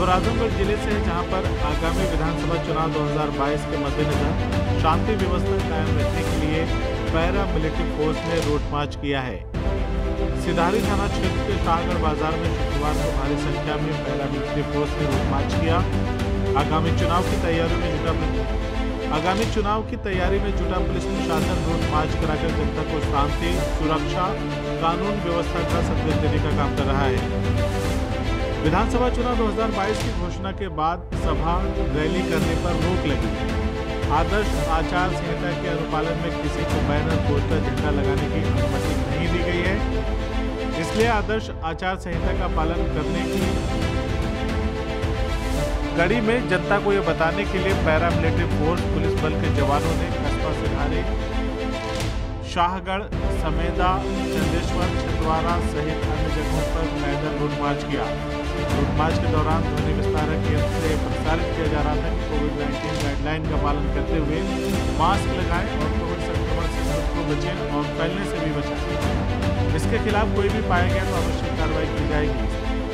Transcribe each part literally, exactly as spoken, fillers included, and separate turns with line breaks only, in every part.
खबर आजमगढ़ जिले से है, जहां पर आगामी विधानसभा चुनाव दो हज़ार बाईस के मद्देनजर शांति व्यवस्था कायम रखने के लिए पैरा मिलिट्री फोर्स ने रूट मार्च किया है। सिधारी थाना क्षेत्र के शाहगढ़ बाजार में शुक्रवार को भारी संख्या में पैरा मिलिट्री फोर्स ने रूट मार्च किया। आगामी चुनाव की तैयारियों में जुटा आगामी चुनाव की तैयारी में जुटा पुलिस प्रशासन रूट मार्च कराकर जनता को शांति, सुरक्षा, कानून व्यवस्था का संदेश देने का काम कर रहा है। विधानसभा चुनाव दो हज़ार बाईस की घोषणा के बाद सभा रैली करने पर रोक लगी। आदर्श आचार संहिता के अनुपालन में किसी को बैनर, पोस्टर, झंडा लगाने की अनुमति नहीं दी गई है। इसलिए आदर्श आचार संहिता का पालन करने की कड़ी में जनता को यह बताने के लिए पैरा मिलिट्री फोर्स पुलिस बल के जवानों ने कस्बा सिधारी, शाहगढ़, समेदा, चंदेश्वर, छिंदवाड़ा सहित अन्य जगहों पर पैदल रूट मार्च किया। रूट मार्च के दौरान ध्वनि विस्तारक यंत्र से प्रसारित किया जा रहा था कि कोविड उन्नीस गाइडलाइन का पालन करते हुए मास्क लगाएं और कोविड संक्रमण से खुद को बचें और फैलने से भी बचाएं। इसके खिलाफ कोई भी पाया गया तो आवश्यक कार्रवाई की जाएगी।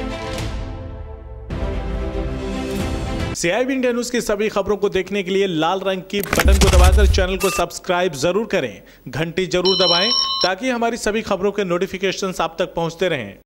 सीआईबी इंडिया न्यूज की सभी खबरों को देखने के लिए लाल रंग की बटन को दबाकर चैनल को सब्सक्राइब जरूर करें, घंटी जरूर दबाएं ताकि हमारी सभी खबरों के नोटिफिकेशंस आप तक पहुंचते रहें।